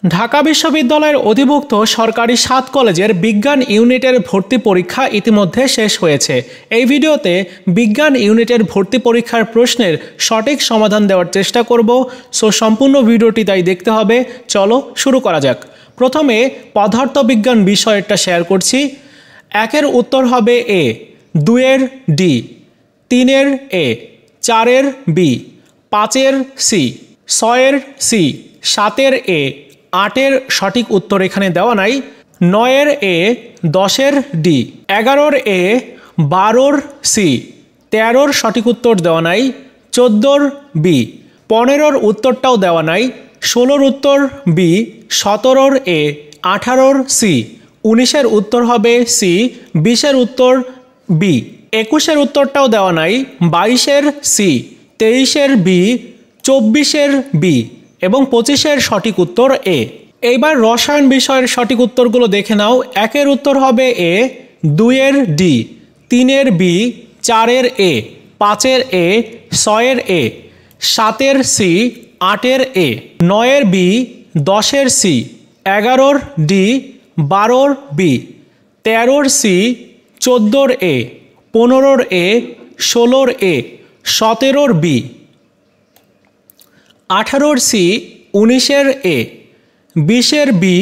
ঢাকা বিশ্ববিদ্যালয়ের অধিভুক্ত সরকারি 7 কলেজের বিজ্ঞান ইউনিটের ভর্তি পরীক্ষা ইতিমধ্যে শেষ হয়েছে। এই ভিডিওতে বিজ্ঞান ইউনিটের ভর্তি পরীক্ষার প্রশ্নের সঠিক সমাধান দেওয়ার চেষ্টা করব। সো সম্পূর্ণ ভিডিওটি তাই দেখতে হবে। চলো শুরু করা যাক। প্রথমে পদার্থবিজ্ঞান বিষয়টা শেয়ার করছি। 1-এর উত্তর হবে এ, 2-এর ডি, 3-এর এ, 4-এর বি, 5-এর সি, 6-এর সি, 7-এর এ, 8-এর সঠিক উত্তর এখানে দেওয়া নাই, 9-এর এ, 10-এর ডি, 11-এর এ, 12-এর সি, 13-এর সঠিক উত্তর দেওয়া নাই, 14-এর বি, 15-এর উত্তরটাও দেওয়া নাই, 16-এর উত্তর বি, 17-এর এ, 18-এর সি, 19-এর উত্তর হবে সি, 20-এর উত্তর বি, 21-এর উত্তরটাও দেওয়া নাই, 22-এর সি, 23-এর বি, 24-এর বি এবং 25-এর সঠিক উত্তর এ। এইবার রসায়ন বিষয়ের সঠিক উত্তরগুলো দেখে নাও। 1-এর উত্তর হবে এ, 2-এর ডি, 3-এর বি, 4-এর এ, 5-এর এ, 6-এর এ, 7-এর সি, 8-এর এ, 9-এর বি, 10-এর সি, 11-এর ডি, 12-এর বি, 13-এর সি, 14-এর এ, 15-এর এ, 16-এর এ, 17-এর বি, 18-এর সি, 19-এর এ, 20-এর বি,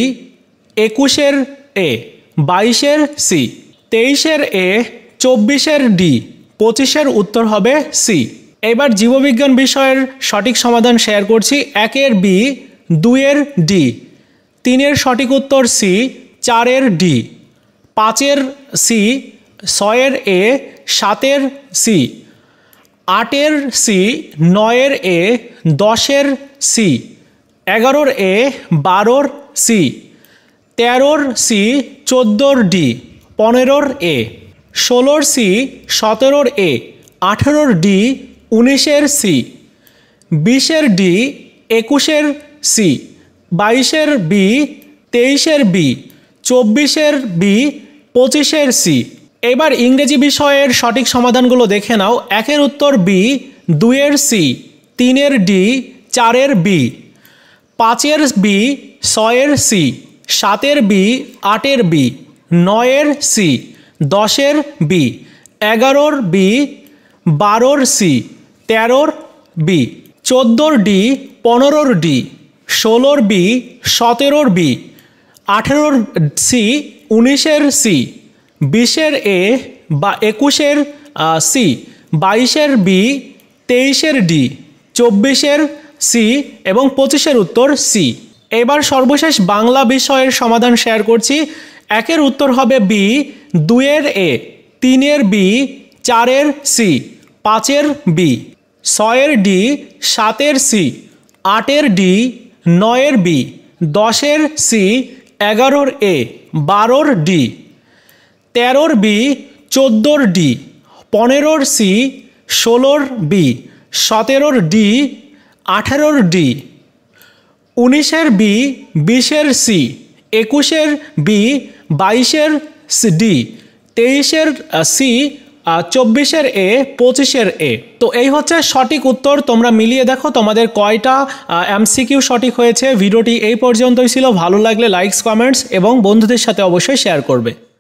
21-এর এ, 22-এর সি, 23-এর এ, 24-এর ডি, 25-এর উত্তর হবে সি। এবার জীববিজ্ঞান বিষয়ের সঠিক সমাধান শেয়ার করছি। 1-এর বি, 2-এর ডি, 3-এর সঠিক উত্তর সি, 4-এর ডি, 5-এর সি, 6-এর এ, 7-এর সি, 8-এর সি, 9-এর এ, 10-এর সি, 11-এর এ, 12-এর সি, 13-এর সি, 14-এর ডি, 15-এর এ, 16-এর সি, 17-এর এ, 18-এর ডি, 19-এর সি, 20-এর ডি, 21-এর সি, 22-এর বি, 23-এর বি, 24-এর বি, 25-এর সি। এবার ইংরেজি বিষয়ের সঠিক সমাধানগুলো দেখে নাও। 1-এর উত্তর বি, 2-এর সি, 3-এর ডি, 4-এর বি, 5-এর বি, 6-এর সি, 7-এর বি, 8-এর বি, 9-এর সি, 10-এর বি, 11-এর বি, 12-এর সি, 13-এর বি, 14-এর ডি, 15-এর ডি, 16-এর বি, 17-এর বি, 18-এর সি, 19-এর সি, 20-এর এ বা 21-এর সি, 22-এর বি, 23-এর ডি, 24-এর সি এবং 25-এর উত্তর সি। এবার সর্বশেষ বাংলা বিষয়ের সমাধান শেয়ার করছি। 1-এর উত্তর হবে বি, 2-এর এ, 3-এর বি, 4-এর সি, 5-এর বি, 6-এর ডি, 7-এর সি, 8-এর ডি, 9-এর বি, 10-এর সি, 11-এর এ, 12-এর ডি, 13-এর বি, 14-এর ডি, 15-এর সি, 16-এর বি, 17-এর ডি, 18-এর ডি, 19-এর বি, 20-এর সি, 21-এর বি, 22-এর ডি, 23-এর সি, 24-এর এ, 25-এর এ। তো এই হচ্ছে সঠিক উত্তর। তোমরা মিলিয়ে দেখো তোমাদের কয়টা এমসিকিউ সঠিক হয়েছে। ভিডিওটি এই পর্যন্তই ছিল। ভালো লাগলে লাইকস, কমেন্টস এবং বন্ধুদের সাথে অবশ্যই শেয়ার করবে।